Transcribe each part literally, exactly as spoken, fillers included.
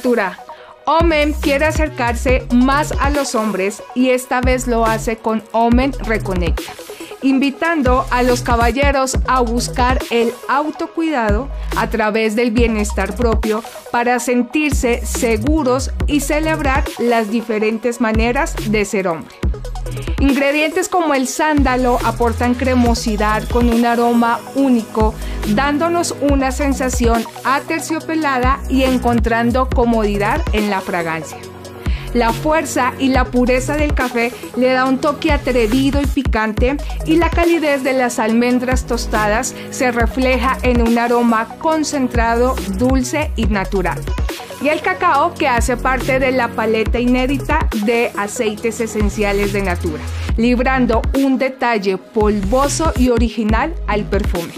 Natura. Omen quiere acercarse más a los hombres y esta vez lo hace con Omen Reconecta, invitando a los caballeros a buscar el autocuidado a través del bienestar propio para sentirse seguros y celebrar las diferentes maneras de ser hombre. Ingredientes como el sándalo aportan cremosidad con un aroma único, dándonos una sensación aterciopelada y encontrando comodidad en la fragancia. La fuerza y la pureza del café le da un toque atrevido y picante, y la calidez de las almendras tostadas se refleja en un aroma concentrado, dulce y natural. Y el cacao, que hace parte de la paleta inédita de aceites esenciales de Natura, librando un detalle polvoso y original al perfume.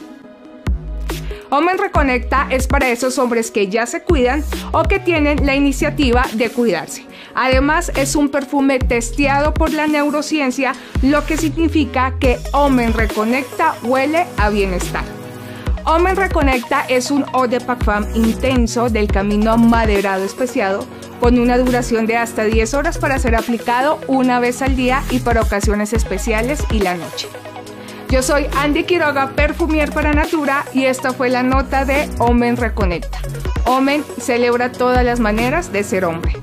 Omen Reconecta es para esos hombres que ya se cuidan o que tienen la iniciativa de cuidarse. Además, es un perfume testeado por la neurociencia, lo que significa que Omen Reconecta huele a bienestar. Omen Reconecta es un eau de parfum intenso del camino maderado especiado, con una duración de hasta diez horas para ser aplicado una vez al día y para ocasiones especiales y la noche. Yo soy Andy Quiroga, perfumier para Natura, y esta fue la nota de Omen Reconecta. Omen celebra todas las maneras de ser hombre.